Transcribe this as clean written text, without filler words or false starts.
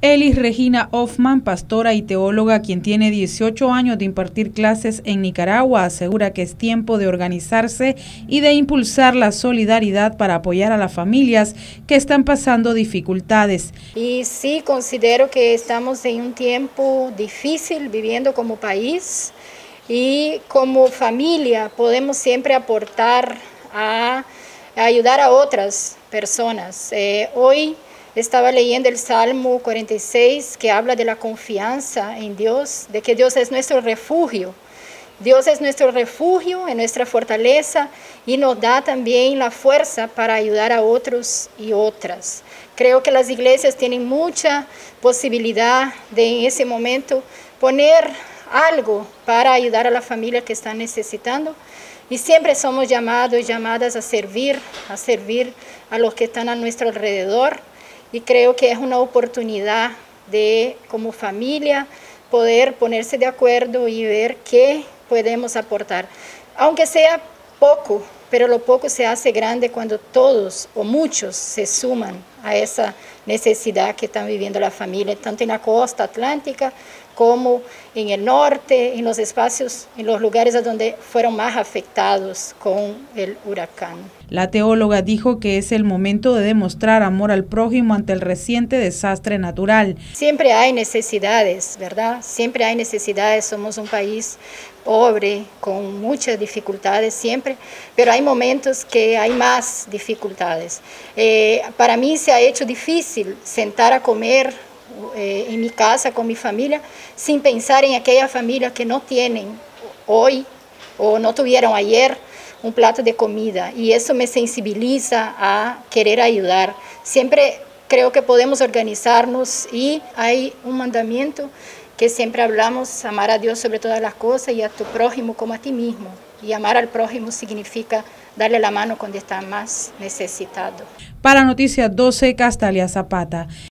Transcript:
Elis Regina Hoffman, pastora y teóloga, quien tiene 18 años de impartir clases en Nicaragua, asegura que es tiempo de organizarse y de impulsar la solidaridad para apoyar a las familias que están pasando dificultades. Y sí, considero que estamos en un tiempo difícil viviendo como país y como familia podemos siempre aportar a ayudar a otras personas. Hoy estaba leyendo el Salmo 46 que habla de la confianza en Dios, de que Dios es nuestro refugio. Dios es nuestro refugio, es nuestra fortaleza y nos da también la fuerza para ayudar a otros y otras. Creo que las iglesias tienen mucha posibilidad de en ese momento poner algo para ayudar a la familia que está necesitando. Y siempre somos llamados y llamadas a servir a los que están a nuestro alrededor. Y creo que es una oportunidad de, como familia, poder ponerse de acuerdo y ver qué podemos aportar. Aunque sea poco, pero lo poco se hace grande cuando todos o muchos se suman a esa necesidad que están viviendo la familia, tanto en la costa atlántica como en el norte, en los espacios, en los lugares donde fueron más afectados con el huracán. La teóloga dijo que es el momento de demostrar amor al prójimo ante el reciente desastre natural. Siempre hay necesidades, ¿verdad? Siempre hay necesidades, somos un país pobre, con muchas dificultades siempre, pero hay momentos que hay más dificultades. Para mí se ha hecho difícil sentar a comer en mi casa con mi familia sin pensar en aquella familia que no tienen hoy o no tuvieron ayer un plato de comida, y eso me sensibiliza a querer ayudar. Siempre creo que podemos organizarnos y hay un mandamiento que siempre hablamos: amar a Dios sobre todas las cosas y a tu prójimo como a ti mismo. Y amar al prójimo significa darle la mano cuando está más necesitado. Para Noticias 12, Castalia Zapata.